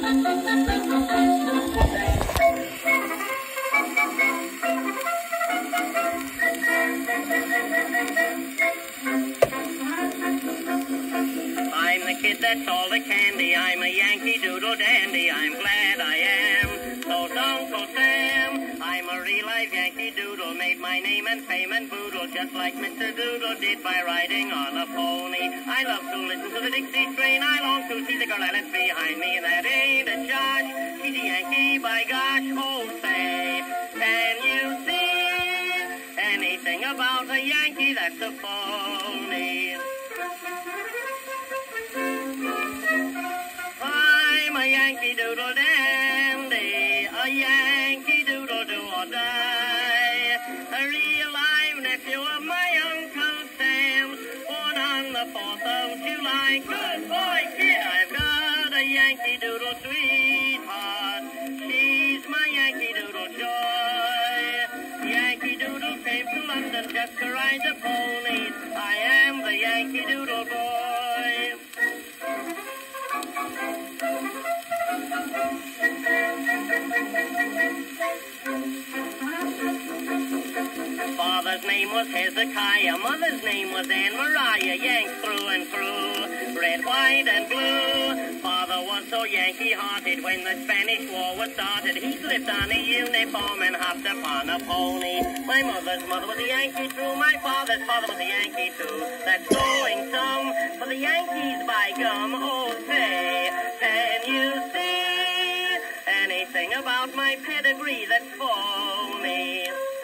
I'm the kid that's all the candy. I'm a Yankee Doodle dandy. I'm glad I am. So Uncle Sam, I'm a real live Yankee Doodle. Made my name and fame and boodle just like Mr. Doodle did by riding on a pony. I love to listen to the Dixie train. I long to see the girl I left behind me. That ain't a Josh. She's a Yankee by gosh. Oh, say, can you see anything about a Yankee that's a phony? I'm a Yankee Doodle dandy, a Yankee Doodle do or die, a real live nephew of my Uncle Sam, born on the 4th of July. Good boy, kid, I've got a Yankee Doodle sweetheart. She's my Yankee Doodle joy. Yankee Doodle came to London just to ride the ponies. I am the Yankee Doodle boy. Father's name was Hezekiah, mother's name was Anne Mariah, Yanks through and through, red, white, and blue. Father was so Yankee-hearted when the Spanish War was started. He slipped on a uniform and hopped upon a pony. My mother's mother was a Yankee too, my father's father was a Yankee too. That's going some for the Yankees by gum. Oh, say, can you see anything about my pedigree that's phony?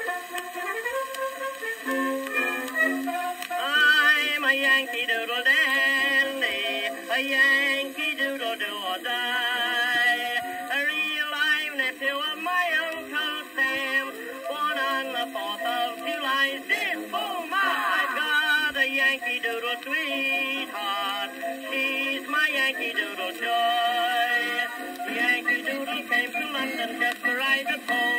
I'm a Yankee Doodle dandy, a Yankee Doodle do or die, a real live nephew of my Uncle Sam, born on the 4th of July. Zip, boom, I've got a Yankee Doodle sweetheart. She's my Yankee Doodle joy. Yankee Doodle came to London just to ride the pony.